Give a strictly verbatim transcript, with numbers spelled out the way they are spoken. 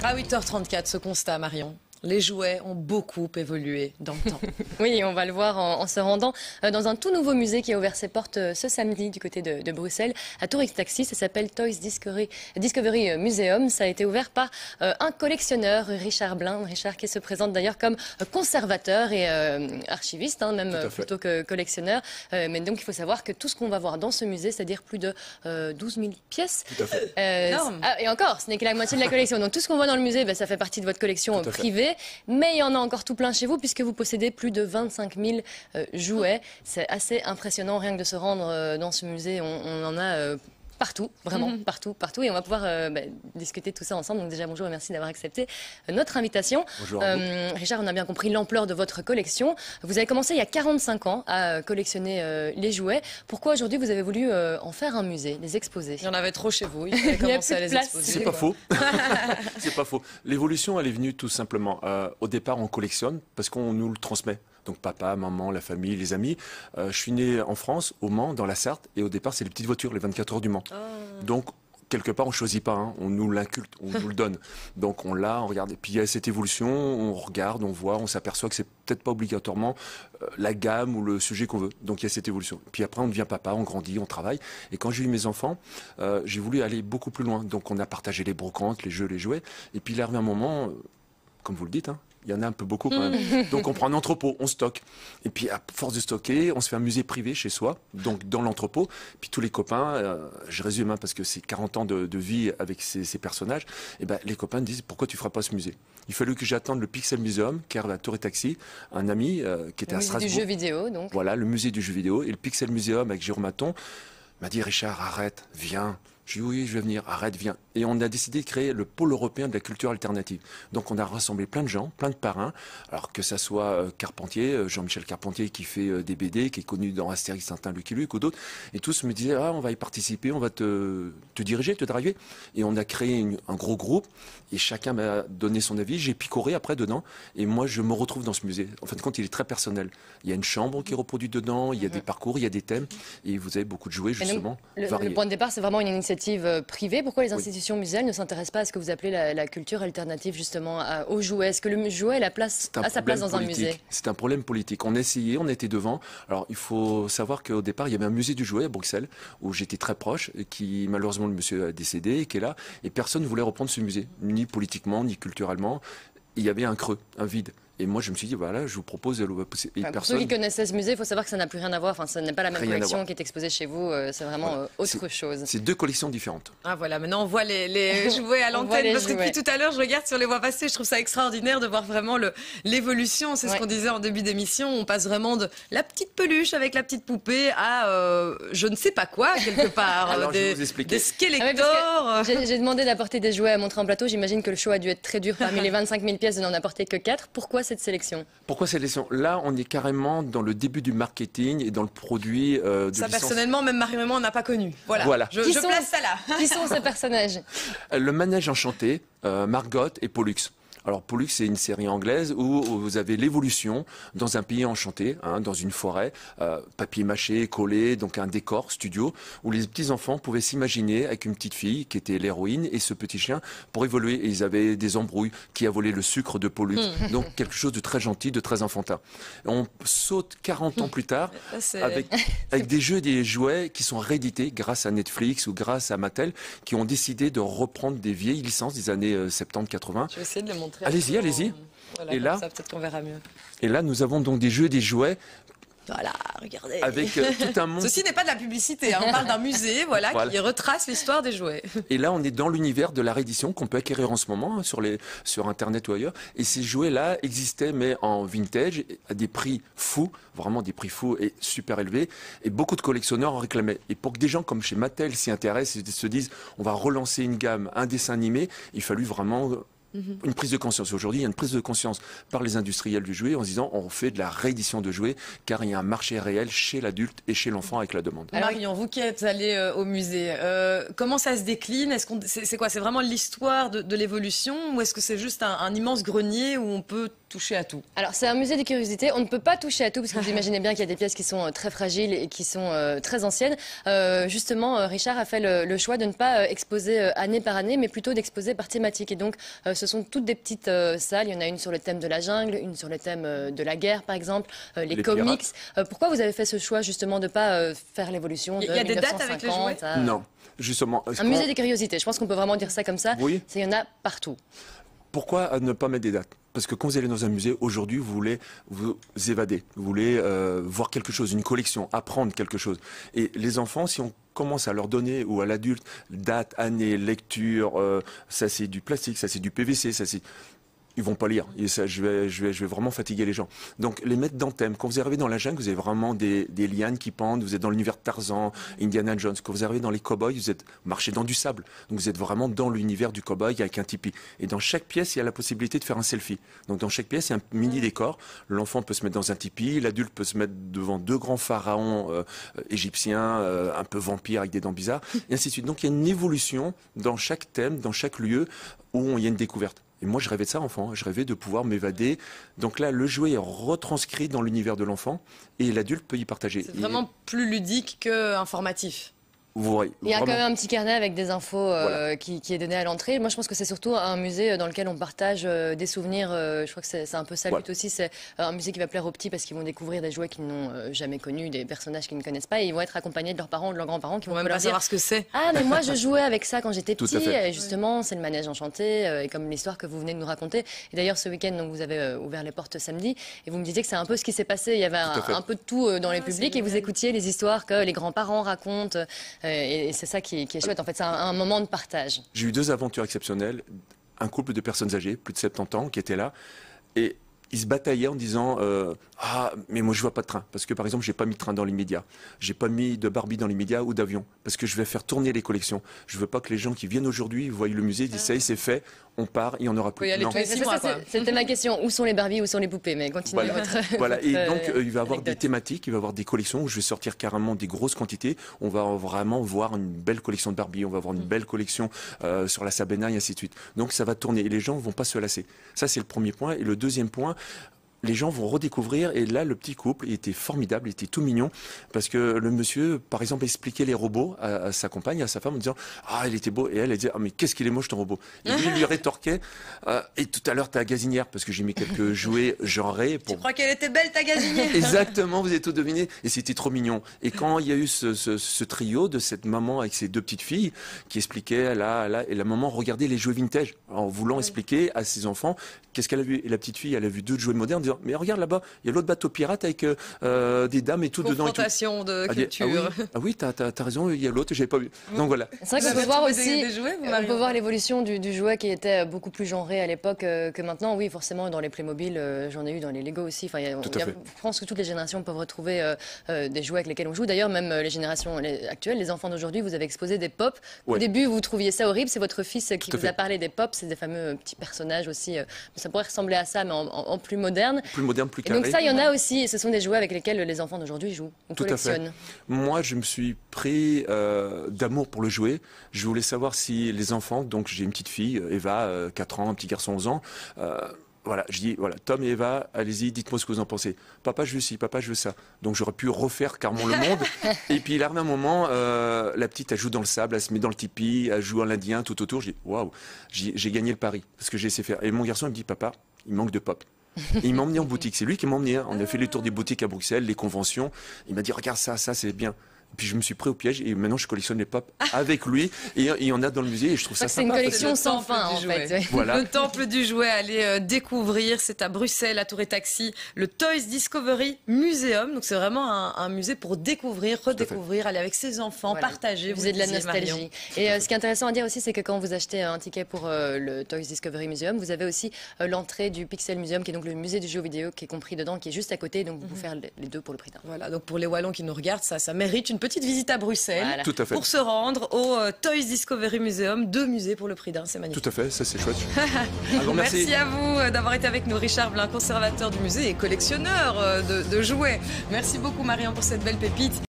À huit heures trente-quatre, ce constat, Marion. Les jouets ont beaucoup évolué dans le temps. Oui, on va le voir en, en se rendant dans un tout nouveau musée qui a ouvert ses portes ce samedi du côté de, de Bruxelles, à Tourix Taxi. Ça s'appelle Toys Discovery, Discovery Museum. Ça a été ouvert par euh, un collectionneur, Richard Blind. Richard qui se présente d'ailleurs comme conservateur et euh, archiviste, hein, même plutôt que collectionneur. Euh, mais donc il faut savoir que tout ce qu'on va voir dans ce musée, c'est-à-dire plus de euh, douze mille pièces. Tout à fait. Euh, ah, et encore, ce n'est que la moitié de la collection. Donc tout ce qu'on voit dans le musée, ben, ça fait partie de votre collection privée. Mais il y en a encore tout plein chez vous puisque vous possédez plus de vingt-cinq mille euh, jouets. C'est assez impressionnant rien que de se rendre euh, dans ce musée. On, on en a euh, partout, vraiment mm-hmm. partout, partout. Et on va pouvoir euh, bah, discuter de tout ça ensemble. Donc déjà bonjour et merci d'avoir accepté euh, notre invitation. Bonjour. Euh, Richard, on a bien compris l'ampleur de votre collection. Vous avez commencé il y a quarante-cinq ans à euh, collectionner euh, les jouets. Pourquoi aujourd'hui vous avez voulu euh, en faire un musée, les exposer? Il y en avait trop chez vous. Il fallait commencer à les exposer. C'est pas faux. C'est pas faux. L'évolution, elle est venue tout simplement. Euh, au départ, on collectionne parce qu'on nous le transmet. Donc papa, maman, la famille, les amis. Euh, je suis né en France, au Mans, dans la Sarthe, et au départ c'est les petites voitures, les vingt-quatre heures du Mans. Oh. Donc quelque part on choisit pas, hein, on nous l'inculte, on nous le donne. Donc on l'a, on regarde. Et puis il y a cette évolution, on regarde, on voit, on s'aperçoit que c'est peut-être pas obligatoirement euh, la gamme ou le sujet qu'on veut. Donc il y a cette évolution. Puis après on devient papa, on grandit, on travaille. Et quand j'ai eu mes enfants, euh, j'ai voulu aller beaucoup plus loin. Donc on a partagé les brocantes, les jeux, les jouets. Et puis il est arrivé un moment, euh, comme vous le dites, hein, il y en a un peu beaucoup quand même. Donc on prend un entrepôt, on stocke. Et puis à force de stocker, on se fait un musée privé chez soi, donc dans l'entrepôt. Puis tous les copains, euh, je résume hein, parce que c'est quarante ans de, de vie avec ces, ces personnages, et ben, les copains me disent pourquoi tu ne feras pas ce musée? Il fallut que j'attende le Pixel Museum, qui est à Tourix Taxi, un ami euh, qui était le à Strasbourg. Le musée du jeu vidéo donc. Voilà, le musée du jeu vidéo. Et le Pixel Museum avec Jérôme Maton m'a dit Richard, arrête, viens. Je dis oui, je vais venir, arrête, viens. Et on a décidé de créer le pôle européen de la culture alternative. Donc on a rassemblé plein de gens, plein de parrains, alors que ça soit Carpentier, Jean-Michel Carpentier qui fait des B D, qui est connu dans Astérix, Tintin, Lucky Luke ou d'autres, et tous me disaient ah, on va y participer, on va te, te diriger, te driver. Et on a créé une, un gros groupe, et chacun m'a donné son avis, j'ai picoré après dedans, et moi je me retrouve dans ce musée. En fin de compte, il est très personnel. Il y a une chambre qui est reproduite dedans, il y a des parcours, il y a des thèmes, et vous avez beaucoup de jouets justement. Donc, le, le point de départ, c'est vraiment une initiative privée. Pourquoi les institutions oui. muséales ne s'intéressent pas à ce que vous appelez la, la culture alternative, justement, à, aux jouets? Est-ce que le jouet a, la place, a sa place dans politique. un musée? C'est un problème politique. On a essayé, on était devant. Alors, il faut savoir qu'au départ, il y avait un musée du jouet à Bruxelles, où j'étais très proche, qui, malheureusement, le monsieur a décédé, qui est là, et personne ne voulait reprendre ce musée, ni politiquement, ni culturellement. Il y avait un creux, un vide. Et moi, je me suis dit, voilà, je vous propose... Et enfin, personne... Pour ceux qui connaissaient ce musée, il faut savoir que ça n'a plus rien à voir. Enfin, ce n'est pas la même rien collection qui est exposée chez vous. Euh, c'est vraiment voilà. euh, autre chose. C'est deux collections différentes. Ah voilà, maintenant on voit les, les jouets à l'antenne. Parce jouets. que depuis tout à l'heure, je regarde sur les voies passées. Je trouve ça extraordinaire de voir vraiment l'évolution. C'est ouais. ce qu'on disait en début d'émission. On passe vraiment de la petite peluche avec la petite poupée à euh, je ne sais pas quoi, quelque part. Alors, des, je vais vous expliquer. Des Skeletor. Ah oui, j'ai demandé d'apporter des jouets à montrer en plateau. J'imagine que le show a dû être très dur. Parmi les vingt-cinq mille pièces, de n'en apporter que quatre. Pourquoi cette sélection? Pourquoi cette sélection? Là, on est carrément dans le début du marketing et dans le produit euh, de ça, licence. Personnellement, même Marie et moi, on n'a pas connu. Voilà. voilà. Je, qui je sont, place ça là. Qui sont ces personnages? Le manège enchanté, euh, Margot et Pollux. Alors Pollux, c'est une série anglaise où vous avez l'évolution dans un pays enchanté, hein, dans une forêt, euh, papier mâché, collé, donc un décor studio, où les petits-enfants pouvaient s'imaginer avec une petite fille qui était l'héroïne et ce petit chien pour évoluer. Et ils avaient des embrouilles, qui a volé le sucre de Pollux. Donc quelque chose de très gentil, de très enfantin. On saute quarante ans plus tard avec, avec des jeux et des jouets qui sont réédités grâce à Netflix ou grâce à Mattel, qui ont décidé de reprendre des vieilles licences des années soixante-dix quatre-vingts. Je vais essayer de les montrer. Allez-y, allez-y. Voilà, et là, peut-être qu'on verra mieux. Et là, nous avons donc des jeux et des jouets. Voilà, regardez. Avec euh, tout un monde. Ceci n'est pas de la publicité, hein. On parle d'un musée voilà, voilà. qui retrace l'histoire des jouets. Et là, on est dans l'univers de la réédition qu'on peut acquérir en ce moment hein, sur, les, sur Internet ou ailleurs. Et ces jouets-là existaient, mais en vintage, à des prix fous, vraiment des prix fous et super élevés. Et beaucoup de collectionneurs en réclamaient. Et pour que des gens comme chez Mattel s'y intéressent et se disent on va relancer une gamme, un dessin animé, il fallut vraiment... une prise de conscience. Aujourd'hui, il y a une prise de conscience par les industriels du jouet en se disant on fait de la réédition de jouets car il y a un marché réel chez l'adulte et chez l'enfant avec la demande. Alors, Marion, vous qui êtes allée euh, au musée, euh, comment ça se décline? Est-ce qu'on, c'est, c'est quoi? C'est vraiment l'histoire de, de l'évolution ou est-ce que c'est juste un, un immense grenier où on peut toucher à tout? Alors, c'est un musée des curiosités. On ne peut pas toucher à tout parce que vous imaginez bien qu'il y a des pièces qui sont euh, très fragiles et qui sont euh, très anciennes. Euh, justement, euh, Richard a fait le, le choix de ne pas euh, exposer euh, année par année, mais plutôt d'exposer par thématique. Et donc, euh, ce sont toutes des petites euh, salles. Il y en a une sur le thème de la jungle, une sur le thème euh, de la guerre, par exemple, euh, les, les comics. Euh, pourquoi vous avez fait ce choix, justement, de ne pas euh, faire l'évolution de Il y a des dates avec les jouets à... Non, justement. Un musée des curiosités, je pense qu'on peut vraiment dire ça comme ça. Oui. Il y en a partout. Pourquoi ne pas mettre des dates? Parce que quand vous allez dans un musée, aujourd'hui, vous voulez vous évader, vous voulez euh, voir quelque chose, une collection, apprendre quelque chose. Et les enfants, si on commence à leur donner, ou à l'adulte, date, année, lecture, euh, ça c'est du plastique, ça c'est du P V C, ça c'est... Ils vont pas lire. Et ça, je vais, je vais, je vais vraiment fatiguer les gens. Donc, les mettre dans le thème. Quand vous arrivez dans la jungle, vous avez vraiment des, des lianes qui pendent. Vous êtes dans l'univers de Tarzan, Indiana Jones. Quand vous arrivez dans les cow-boys, vous êtes marché dans du sable. Donc, vous êtes vraiment dans l'univers du cow-boy avec un tipi. Et dans chaque pièce, il y a la possibilité de faire un selfie. Donc, dans chaque pièce, il y a un mini décor. L'enfant peut se mettre dans un tipi. L'adulte peut se mettre devant deux grands pharaons euh, égyptiens, euh, un peu vampires avec des dents bizarres, et ainsi de suite. Donc, il y a une évolution dans chaque thème, dans chaque lieu où il y a une découverte. Et moi, je rêvais de ça, enfant. Je rêvais de pouvoir m'évader. Donc là, le jouet est retranscrit dans l'univers de l'enfant et l'adulte peut y partager. C'est vraiment et... plus ludique qu'informatif. Vous voyez, il y a vraiment... quand même un petit carnet avec des infos euh, voilà. qui, qui est donné à l'entrée. Moi, je pense que c'est surtout un musée dans lequel on partage euh, des souvenirs. Euh, je crois que c'est un peu ça le but aussi. C'est un musée qui va plaire aux petits parce qu'ils vont découvrir des jouets qu'ils n'ont euh, jamais connus, des personnages qu'ils ne connaissent pas. Et ils vont être accompagnés de leurs parents ou de leurs grands-parents qui vont même leur pas dire savoir ce que c'est. Ah, mais moi, je jouais avec ça quand j'étais petit. Et justement, c'est le manège enchanté, euh, et comme l'histoire que vous venez de nous raconter. Et d'ailleurs, ce week-end, donc, vous avez euh, ouvert les portes samedi. Et vous me disiez que c'est un peu ce qui s'est passé. Il y avait un, un peu de tout euh, dans ah, les publics. Et vous écoutiez les histoires que les grands-parents racontent. Euh, et, et c'est ça Qui est, qui est chouette, en fait, c'est un, un moment de partage. J'ai eu deux aventures exceptionnelles. Un couple de personnes âgées, plus de soixante-dix ans, qui étaient là. Et ils se bataillaient en disant euh, ah, mais moi je vois pas de train. Parce que par exemple, j'ai pas mis de train dans l'immédiat. J'ai pas mis de Barbie dans l'immédiat ou d'avion. Parce que je vais faire tourner les collections. Je veux pas que les gens qui viennent aujourd'hui voient le musée, disent ça y est, c'est fait, on part, il y en aura plus. Non. C'était ma question. Où sont les Barbies, où sont les poupées? Mais continuez voilà. votre. Voilà. Et donc, euh, il va y avoir anecdote. des thématiques, il va y avoir des collections où je vais sortir carrément des grosses quantités. On va vraiment voir une belle collection de Barbie, on va avoir une belle collection euh, sur la Sabena et ainsi de suite. Donc, ça va tourner et les gens vont pas se lasser. Ça, c'est le premier point. Et le deuxième point, les gens vont redécouvrir, et là, le petit couple, il était formidable, il était tout mignon, parce que le monsieur, par exemple, expliquait les robots à, à sa compagne, à sa femme, en disant « Ah, il était beau », et elle, elle disait « Ah, mais qu'est-ce qu'il est moche ton robot ?» Et lui, il lui rétorquait euh, « Et tout à l'heure, ta gazinière », parce que j'ai mis quelques jouets genrés. Pour... Tu crois qu'elle était belle, ta gazinière? Exactement, vous avez tout deviné, et c'était trop mignon. Et quand il y a eu ce, ce, ce trio de cette maman avec ses deux petites filles, qui expliquait, là, là, et la maman regardait les jouets vintage, en voulant oui. expliquer à ses enfants qu'est-ce qu'elle a vu. Et la petite fille, elle a vu deux jouets modernes, mais regarde là-bas, il y a l'autre bateau pirate avec euh, des dames et tout dedans. Confrontation de ah, culture. Ah oui, ah oui t'as as raison, il y a l'autre, j'avais pas vu. Donc voilà. C'est vrai qu'on peut voir aussi, des, des jouets, on peut voir l'évolution du, du jouet qui était beaucoup plus genré à l'époque euh, que maintenant. Oui, forcément, dans les Playmobil, euh, j'en ai eu dans les Lego aussi. Enfin, y a, tout à y a, fait. Je pense que toutes les générations peuvent retrouver euh, euh, des jouets avec lesquels on joue. D'ailleurs, même euh, les générations les, actuelles, les enfants d'aujourd'hui, vous avez exposé des pop. Ouais. Au début, vous trouviez ça horrible. C'est votre fils qui tout vous a parlé des pop. C'est des fameux petits personnages aussi. Euh, ça pourrait ressembler à ça, mais en, en, en plus moderne. Plus moderne, plus carré. Et donc ça, il y en a aussi. Et ce sont des jouets avec lesquels les enfants d'aujourd'hui jouent. On Tout collectionne. À fait. Moi, je me suis pris euh, d'amour pour le jouet. Je voulais savoir si les enfants, donc j'ai une petite fille, Eva, euh, quatre ans, un petit garçon, onze ans. Euh, Voilà, je dis, voilà, Tom et Eva, allez-y, dites-moi ce que vous en pensez. Papa, je veux ci, papa, je veux ça. Donc j'aurais pu refaire carrément le monde. Et puis il arrive un moment, euh, la petite, elle joue dans le sable, elle se met dans le tipi, elle joue à l'Indien tout autour. Je dis, waouh, j'ai gagné le pari, parce que j'ai essayé faire. Et mon garçon, il me dit, papa, il manque de pop. Et il m'a emmené en boutique, c'est lui qui m'a emmené. On a fait les tours des boutiques à Bruxelles, les conventions. Il m'a dit, regarde ça, ça, c'est bien. Puis je me suis pris au piège et maintenant je collectionne les pop avec lui et il y en a dans le musée et je trouve ça sympa. C'est une collection sans fin en fait. Ouais. Voilà. Le temple du jouet, allez euh, découvrir, c'est à Bruxelles, à Tour et Taxi, le Toys Discovery Museum. Donc c'est vraiment un, un musée pour découvrir, redécouvrir, aller avec ses enfants, voilà. partager. Vous avez de la nostalgie. Marion. Et euh, ce qui est intéressant à dire aussi, c'est que quand vous achetez un ticket pour euh, le Toys Discovery Museum, vous avez aussi euh, l'entrée du Pixel Museum, qui est donc le musée du jeu vidéo, qui est compris dedans, qui est juste à côté. Donc vous pouvez mm-hmm. faire les deux pour le prix d'un. Voilà, donc pour les Wallons qui nous regardent, ça, ça mérite une petite visite à Bruxelles. Voilà. Tout à fait. Pour se rendre au euh, Toys Discovery Museum, deux musées pour le prix d'un, c'est magnifique. Tout à fait, ça c'est chouette. Alors, merci. merci à vous euh, d'avoir été avec nous, Richard Blin, conservateur du musée et collectionneur euh, de, de jouets. Merci beaucoup Marion pour cette belle pépite.